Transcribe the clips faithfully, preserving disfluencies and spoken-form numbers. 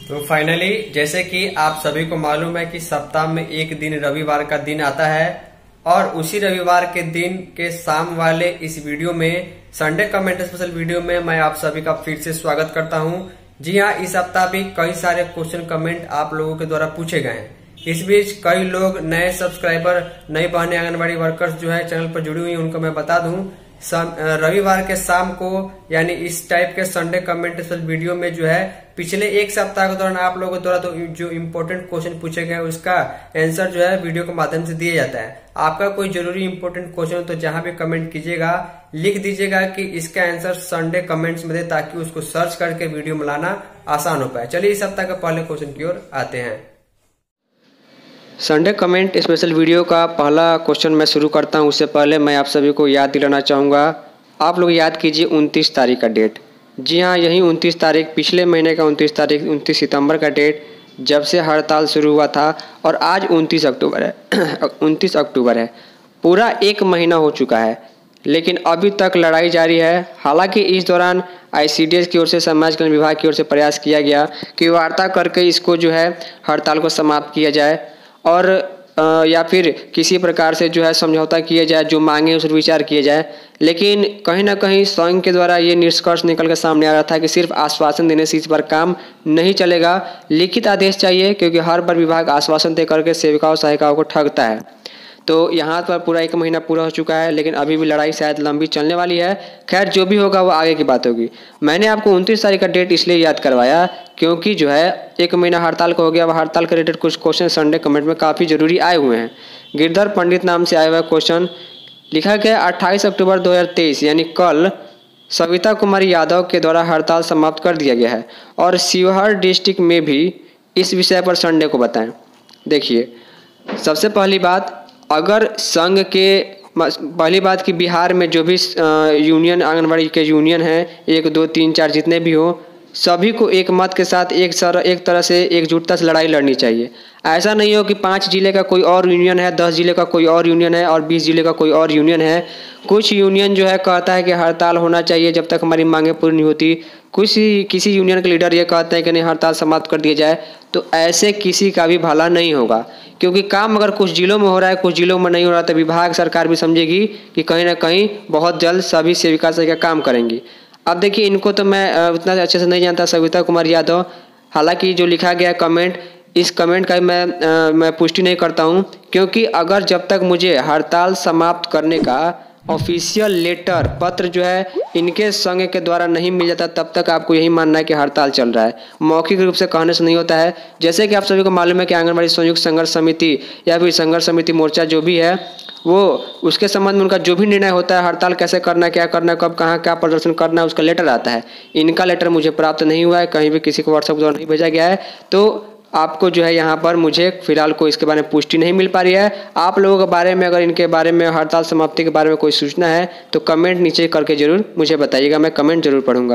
तो फाइनली जैसे कि आप सभी को मालूम है कि सप्ताह में एक दिन रविवार का दिन आता है और उसी रविवार के दिन के शाम वाले इस वीडियो में संडे कमेंट स्पेशल वीडियो में मैं आप सभी का फिर से स्वागत करता हूं। जी हां, इस सप्ताह भी कई सारे क्वेश्चन कमेंट आप लोगों के द्वारा पूछे गए हैं। इस बीच कई लोग नए सब्सक्राइबर, नई बहनें, आंगनबाड़ी वर्कर्स जो है चैनल पर जुड़ी हुई हैं, उनको मैं बता दूं रविवार के शाम को यानी इस टाइप के संडे कमेंट स्पेशल वीडियो में जो है पिछले एक सप्ताह के दौरान आप लोगों द्वारा तो जो इम्पोर्टेंट क्वेश्चन पूछे गए उसका आंसर जो है वीडियो के माध्यम से दिया जाता है। आपका कोई जरूरी इंपॉर्टेंट क्वेश्चन हो तो जहां भी कमेंट कीजिएगा लिख दीजिएगा कि इसका आंसर संडे कमेंट्स में दे, ताकि उसको सर्च करके वीडियो में लाना आसान हो पाए। चलिए इस सप्ताह के पहले क्वेश्चन की ओर आते हैं। संडे कमेंट स्पेशल वीडियो का पहला क्वेश्चन मैं शुरू करता हूं। उससे पहले मैं आप सभी को याद दिलाना चाहूँगा, आप लोग याद कीजिए उनतीस तारीख का डेट। जी हाँ, यही उनतीस तारीख, पिछले महीने का उनतीस तारीख, उनतीस सितंबर का डेट जब से हड़ताल शुरू हुआ था और आज उनतीस अक्टूबर है उनतीस अक्टूबर है। पूरा एक महीना हो चुका है, लेकिन अभी तक लड़ाई जारी है। हालांकि इस दौरान आई सी डी एस की ओर से, समाज कल्याण विभाग की ओर से प्रयास किया गया कि वार्ता करके इसको जो है हड़ताल को समाप्त किया जाए और आ, या फिर किसी प्रकार से जो है समझौता किया जाए, जो मांगे उस पर विचार किया जाए। लेकिन कहीं ना कहीं संघ के द्वारा ये निष्कर्ष निकल कर सामने आ रहा था कि सिर्फ आश्वासन देने से इस पर काम नहीं चलेगा, लिखित आदेश चाहिए, क्योंकि हर बार विभाग आश्वासन दे करके सेविकाओं सहायिकाओं को ठगता है। तो यहाँ पर पूरा एक महीना पूरा हो चुका है, लेकिन अभी भी लड़ाई शायद लंबी चलने वाली है। खैर, जो भी होगा वो आगे की बात होगी। मैंने आपको उनतीस तारीख का डेट इसलिए याद करवाया क्योंकि जो है एक महीना हड़ताल का हो गया। वह हड़ताल के रिलेटेड कुछ क्वेश्चन संडे कमेंट में काफ़ी जरूरी आए हुए हैं। गिरधर पंडित नाम से आया हुआ क्वेश्चन लिखा गया अट्ठाईस अक्टूबर दो हज़ार तेईस यानी कल सविता कुमारी यादव के द्वारा हड़ताल समाप्त कर दिया गया है और शिवहर डिस्ट्रिक्ट में भी इस विषय पर संडे को बताएं। देखिए, सबसे पहली बात, अगर संघ के पहली बात कि बिहार में जो भी यूनियन, आंगनबाड़ी के यूनियन हैं, एक दो तीन चार जितने भी हो, सभी को एक मत के साथ एक सर एक तरह से एकजुटता से लड़ाई लड़नी चाहिए। ऐसा नहीं हो कि पाँच जिले का कोई और यूनियन है, दस जिले का कोई और यूनियन है और बीस जिले का कोई और यूनियन है। कुछ यूनियन जो है कहता है कि हड़ताल होना चाहिए जब तक हमारी मांगें पूरी नहीं होती। कुछ किसी यूनियन के लीडर ये कहते हैं कि नहीं, हड़ताल समाप्त कर दिया जाए। तो ऐसे किसी का भी भला नहीं होगा, क्योंकि काम अगर कुछ जिलों में हो रहा है, कुछ जिलों में नहीं हो रहा, तो विभाग सरकार भी समझेगी कि कहीं ना कहीं बहुत जल्द सभी सेविका से काम करेंगी। अब देखिए, इनको तो मैं उतना अच्छे से नहीं जानता, सविता कुमारी यादव। हालांकि जो लिखा गया कमेंट, इस कमेंट का मैं आ, मैं पुष्टि नहीं करता हूं, क्योंकि अगर जब तक मुझे हड़ताल समाप्त करने का ऑफिशियल लेटर, पत्र जो है इनके संघ के द्वारा नहीं मिल जाता, तब तक आपको यही मानना है कि हड़ताल चल रहा है। मौखिक रूप से कहने से नहीं होता है। जैसे कि आप सभी को मालूम है कि आंगनबाड़ी संयुक्त संघर्ष समिति या फिर संघर्ष समिति मोर्चा जो भी है, वो उसके संबंध में उनका जो भी निर्णय होता है, हड़ताल कैसे करना, क्या करना, कब कहाँ क्या प्रदर्शन करना है, उसका लेटर आता है। इनका लेटर मुझे प्राप्त नहीं हुआ है, कहीं भी किसी को व्हाट्सएप द्वारा नहीं भेजा गया है। तो आपको जो है यहाँ पर मुझे फिलहाल कोई इसके बारे में पुष्टि नहीं मिल पा रही है। आप लोगों के बारे में, अगर इनके बारे में, हड़ताल समाप्ति के बारे में कोई सूचना है तो कमेंट नीचे करके जरूर मुझे बताइएगा, मैं कमेंट जरूर पढ़ूंगा।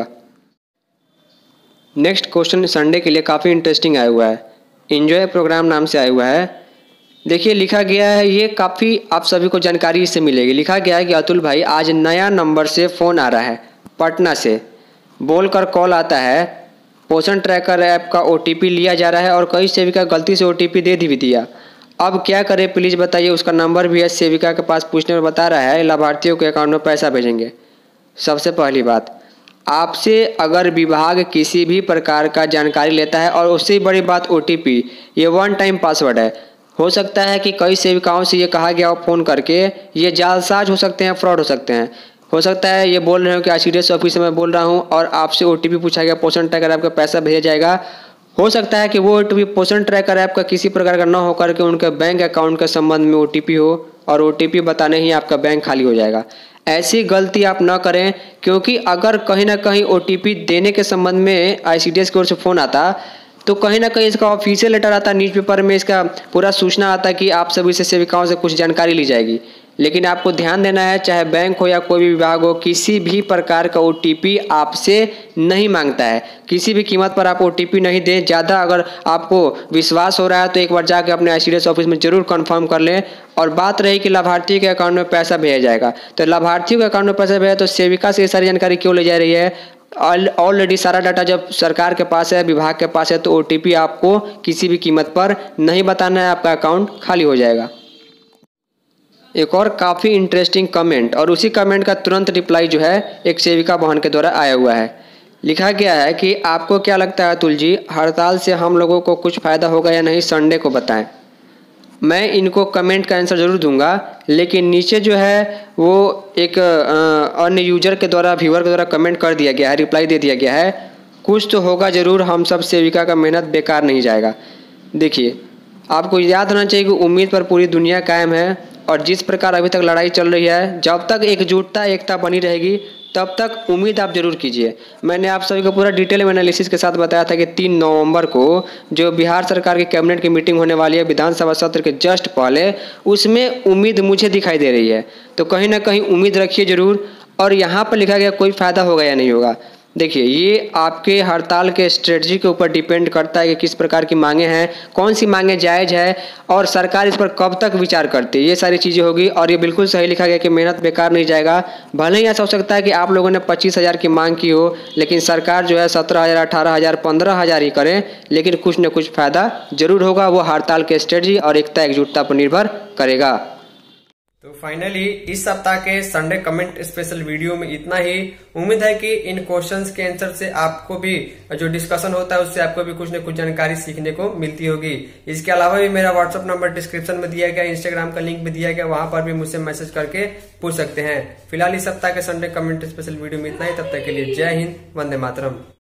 नेक्स्ट क्वेश्चन संडे के लिए काफ़ी इंटरेस्टिंग आया हुआ है, एंजॉय प्रोग्राम नाम से आया हुआ है। देखिए, लिखा गया है, ये काफ़ी आप सभी को जानकारी इससे मिलेगी। लिखा गया है कि अतुल भाई, आज नया नंबर से फ़ोन आ रहा है पटना से, बोलकर कॉल आता है, पोषण ट्रैकर ऐप का ओ टी पी लिया जा रहा है और कई सेविका गलती से ओ टी पी दे भी दिया। अब क्या करें प्लीज़ बताइए। उसका नंबर भी है, सेविका के पास पूछने में बता रहा है लाभार्थियों के अकाउंट में पैसा भेजेंगे। सबसे पहली बात, आपसे अगर विभाग किसी भी प्रकार का जानकारी लेता है, और उससे बड़ी बात ओ टी पी, ये वन टाइम पासवर्ड है। हो सकता है कि कई सेविकाओं से ये कहा गया हो फ़ोन करके, ये जालसाज हो सकते हैं, फ्रॉड हो सकते हैं। हो सकता है ये बोल रहे हो कि I C D S office से मैं बोल रहा हूं और आपसे ओ टी पी पूछा गया, पोषण ट्रैकर ऐप का पैसा भेजा जाएगा। हो सकता है कि वो O T P Poshan tracker app का किसी प्रकार का न होकर के उनके बैंक अकाउंट के संबंध में ओ टी पी हो, और ओ टी पी बताने ही आपका बैंक खाली हो जाएगा। ऐसी गलती आप न करें, क्योंकि अगर कहीं ना कहीं ओ टी पी देने के संबंध में आई सी डी एस की ओर से फ़ोन आता, तो कहीं ना कहीं इसका ऑफिशियल लेटर आता, न्यूज़पेपर में इसका पूरा सूचना आता कि आप सभी से सेविकाओं से कुछ जानकारी ली जाएगी। लेकिन आपको ध्यान देना है, चाहे बैंक हो या कोई भी विभाग हो, किसी भी प्रकार का ओ टी पी आपसे नहीं मांगता है। किसी भी कीमत पर आप ओ टी पी नहीं दें। ज़्यादा अगर आपको विश्वास हो रहा है तो एक बार जाकर अपने I C D S office में जरूर कंफर्म कर लें। और बात रही कि लाभार्थी के अकाउंट में पैसा भेजा जाएगा, तो लाभार्थियों के अकाउंट में पैसा भेजा तो सेविका से ये सारी जानकारी क्यों ले जा रही है? ऑलरेडी सारा डाटा जब सरकार के पास है, विभाग के पास है, तो ओटीपी आपको किसी भी कीमत पर नहीं बताना है, आपका अकाउंट खाली हो जाएगा। एक और काफ़ी इंटरेस्टिंग कमेंट और उसी कमेंट का तुरंत रिप्लाई जो है एक सेविका बहन के द्वारा आया हुआ है। लिखा गया है कि आपको क्या लगता है अतुल जी, हड़ताल से हम लोगों को कुछ फ़ायदा होगा या नहीं, संडे को बताएं। मैं इनको कमेंट का आंसर ज़रूर दूंगा, लेकिन नीचे जो है वो एक अन्य यूजर के द्वारा, व्यूअर के द्वारा कमेंट कर दिया गया है, रिप्लाई दे दिया गया है, कुछ तो होगा ज़रूर, हम सब सेविका का मेहनत बेकार नहीं जाएगा। देखिए, आपको याद रहना चाहिए कि उम्मीद पर पूरी दुनिया कायम है, और जिस प्रकार अभी तक लड़ाई चल रही है, जब तक एकजुटता एकता बनी रहेगी तब तक उम्मीद आप जरूर कीजिए। मैंने आप सभी को पूरा डिटेल में एनालिसिस के साथ बताया था कि तीन नवंबर को जो बिहार सरकार की कैबिनेट की मीटिंग होने वाली है विधानसभा सत्र के जस्ट पहले, उसमें उम्मीद मुझे दिखाई दे रही है। तो कहीं ना कहीं उम्मीद रखिए जरूर। और यहाँ पर लिखा गया कोई फ़ायदा होगा या नहीं होगा, देखिए ये आपके हड़ताल के स्ट्रेटजी के ऊपर डिपेंड करता है कि किस प्रकार की मांगे हैं, कौन सी मांगे जायज़ है और सरकार इस पर कब तक विचार करती है, ये सारी चीज़ें होगी। और ये बिल्कुल सही लिखा गया कि मेहनत बेकार नहीं जाएगा। भले ही ऐसा हो सकता है कि आप लोगों ने पच्चीस हज़ार की मांग की हो, लेकिन सरकार जो है सत्रह हज़ार अठारह हज़ार पंद्रह हज़ार ही करें, लेकिन कुछ न कुछ फ़ायदा जरूर होगा। वो हड़ताल के स्ट्रेटजी और एकता एकजुटता पर निर्भर करेगा। तो फाइनली इस सप्ताह के संडे कमेंट स्पेशल वीडियो में इतना ही। उम्मीद है कि इन क्वेश्चंस के आंसर से आपको भी जो डिस्कशन होता है उससे आपको भी कुछ न कुछ जानकारी सीखने को मिलती होगी। इसके अलावा भी मेरा व्हाट्सअप नंबर डिस्क्रिप्शन में दिया गया, इंस्टाग्राम का लिंक भी दिया गया, वहां पर भी मुझसे मैसेज करके पूछ सकते हैं। फिलहाल इस सप्ताह के संडे कमेंट स्पेशल वीडियो में इतना ही। तब तक के लिए जय हिंद, वंदे मातरम।